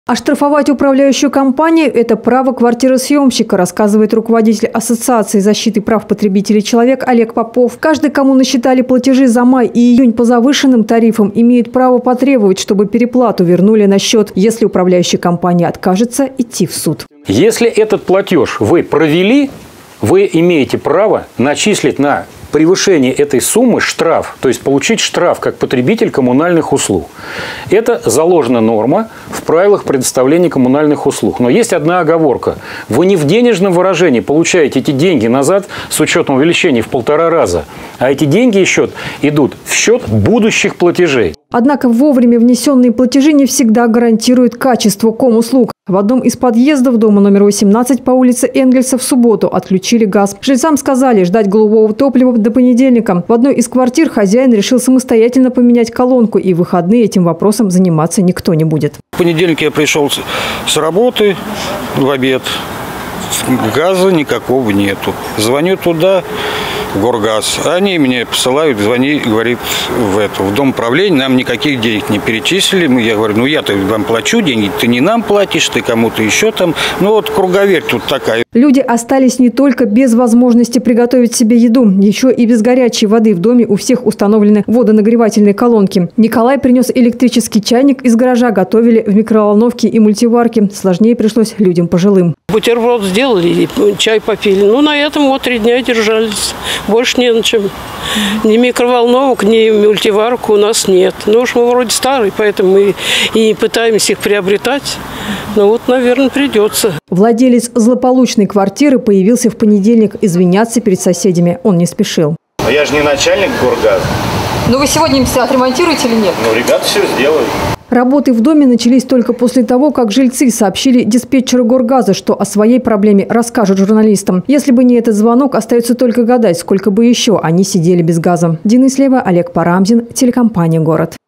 Оштрафовать управляющую компанию – это право квартиросъемщика, рассказывает руководитель Ассоциации защиты прав потребителей «Человек» Олег Попов. Каждый, кому насчитали платежи за май и июнь по завышенным тарифам, имеет право потребовать, чтобы переплату вернули на счет, если управляющая компания откажется идти в суд. Если этот платеж вы провели, вы имеете право начислить на превышение этой суммы штраф, то есть получить штраф как потребитель коммунальных услуг. Это заложена норма в правилах предоставления коммунальных услуг. Но есть одна оговорка. Вы не в денежном выражении получаете эти деньги назад с учетом увеличения в 1,5 раза, а эти деньги идут в счет будущих платежей. Однако вовремя внесенные платежи не всегда гарантируют качество комуслуг. В одном из подъездов дома номер 18 по улице Энгельса в субботу отключили газ. Жильцам сказали ждать голубого топлива до понедельника. В одной из квартир хозяин решил самостоятельно поменять колонку, и в выходные этим вопросом заниматься никто не будет. В понедельник я пришел с работы в обед. Газа никакого нету. Звоню туда, в Горгаз. Они мне посылают, звони, говорит, в дом управления, нам никаких денег не перечислили. Я говорю, я-то вам плачу деньги, ты не нам платишь, ты кому-то еще там. Круговерть тут такая. Люди остались не только без возможности приготовить себе еду, еще и без горячей воды. В доме у всех установлены водонагревательные колонки. Николай принес электрический чайник из гаража, готовили в микроволновке и мультиварке. Сложнее пришлось людям пожилым. Бутерброд сделали и чай попили. На этом 3 дня держались. Больше не на чем. Ни микроволновок, ни мультиварок у нас нет. Мы вроде старые, поэтому мы и не пытаемся их приобретать. Наверное, придется. Владелец злополучной квартиры появился в понедельник. Извиняться перед соседями он не спешил. Я же не начальник Горгаза. Вы сегодня отремонтируете или нет? Ребята все сделают. Работы в доме начались только после того, как жильцы сообщили диспетчеру Горгаза, что о своей проблеме расскажут журналистам. Если бы не этот звонок, остается только гадать, сколько бы еще они сидели без газа. Дина Слева, Олег Парамзин, телекомпания «Город».